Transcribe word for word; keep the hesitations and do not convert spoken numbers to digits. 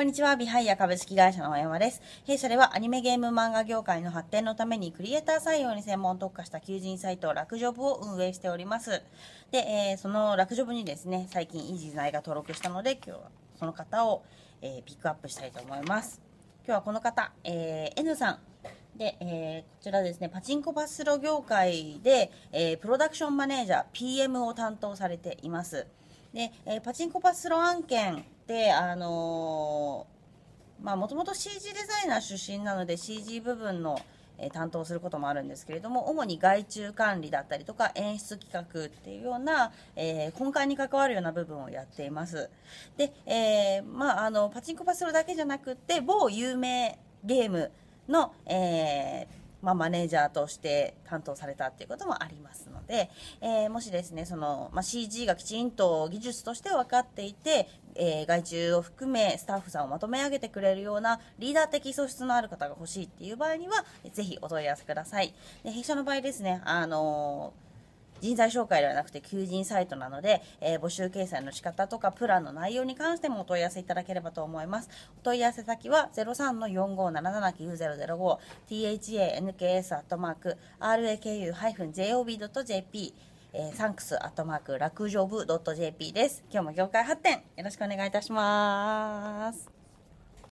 こんにちは、ビハイヤ株式会社の大山です。弊社ではアニメゲーム漫画業界の発展のためにクリエイター採用に専門特化した求人サイトラクジョブを運営しております。で、えー、そのラクジョブにですね、最近いい人材が登録したので、今日はその方を、えー、ピックアップしたいと思います。今日はこの方、えー、N さん。で、えー、こちらですね、パチンコパチスロ業界で、えー、プロダクションマネージャー ピーエム を担当されています。で、えー、パチンコパチスロ案件で、あのー、まあ、もともと シージー デザイナー出身なので シージー 部分の、えー、担当することもあるんですけれども、主に外注管理だったりとか演出企画っていうような、えー、根幹に関わるような部分をやっています。で、えー、まあ、あの、パチンコパチスロだけじゃなくて、某有名ゲームの、えーまあ、マネージャーとして担当されたっていうこともありますので、えー、もしですね、その、まあ、シージー がきちんと技術として分かっていて、えー、外注を含めスタッフさんをまとめ上げてくれるようなリーダー的素質のある方が欲しいっていう場合には、ぜひお問い合わせください。で、弊社の場合ですね、あのー人材紹介ではなくて求人サイトなので、えー、募集掲載の仕方とかプランの内容に関してもお問い合わせいただければと思います。お問い合わせ先は ゼロさんのよんごーななななきゅうゼロゼロご ティーエイチエーエヌケーエス アットマーク アールエーケーユー ジェーオービー ドット ジェーピー えー、サンクスアットマークラクジョブ ドット ジェーピー です。今日も業界発展よろしくお願いいたします。